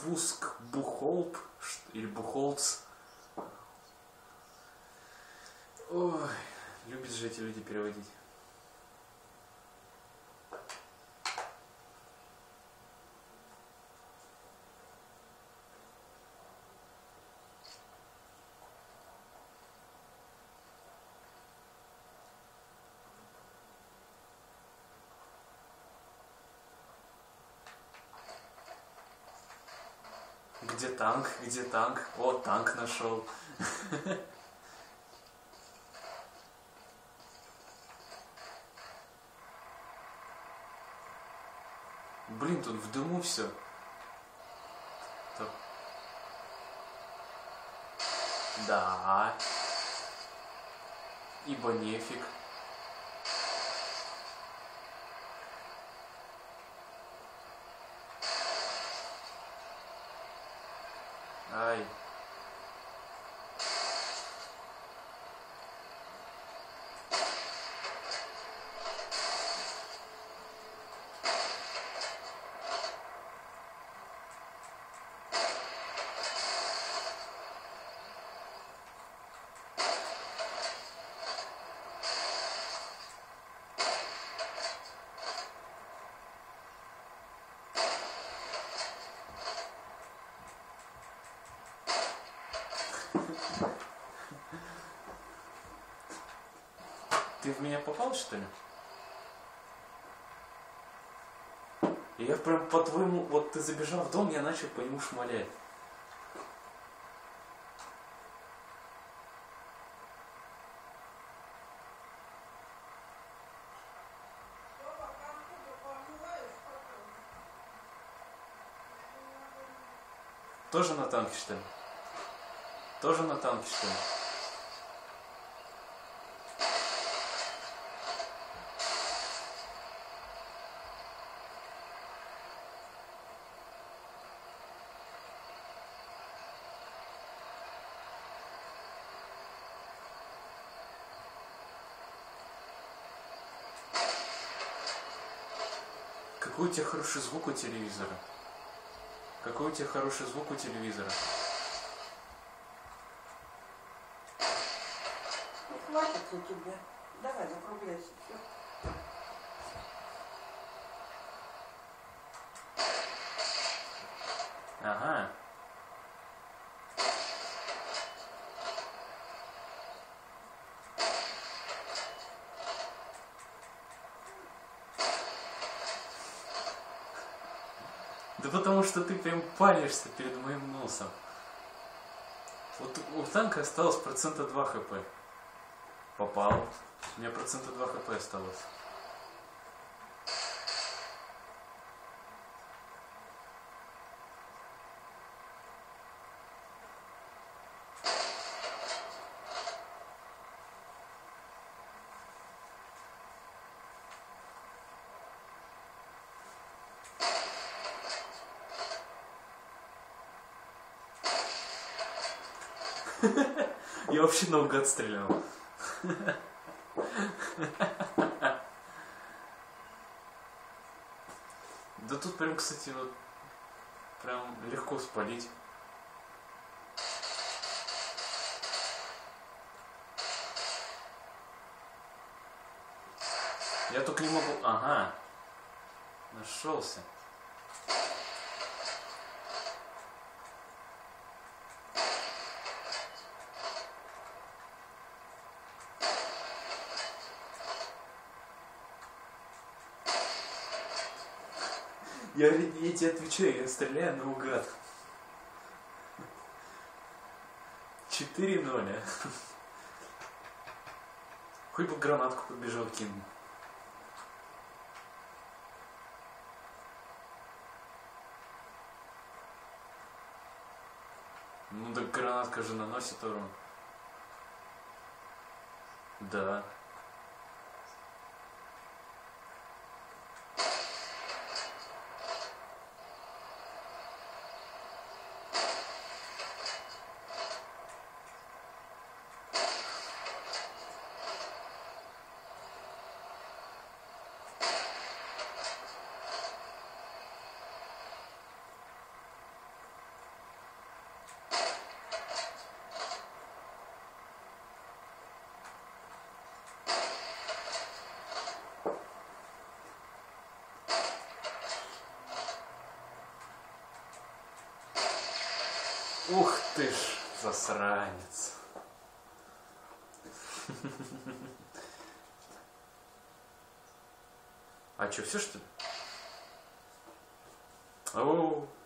Пуск Бухолп или Бухолц. Ой, любят же эти люди переводить. Где танк? Где танк? О, танк нашел. Блин, тут в дыму все. Да. Ибо нефиг. Ай. Ты в меня попал, что ли? Я прям по-твоему... Вот ты забежал в дом, я начал по нему шмалять. Тоже на танке, что ли? Тоже на танке, что ли? Какой у тебя хороший звук у телевизора? Какой у тебя хороший звук у телевизора? Ну, хватит у тебя. Давай, закругляйся. Все. Ага. Да потому что ты прям палишься перед моим носом. Вот у танка осталось 2% хп. Попал. У меня 2% хп осталось. Я вообще наугад стрелял. Да тут прям, кстати, вот прям легко спалить. Я только не могу... Ага. Нашелся. Я тебе отвечаю, я стреляю наугад. 4-0. Хоть бы гранатку побежал кинул. Ну так гранатка же наносит урон. Да. Ух ты ж, засранец. А что, все что ли? Оу.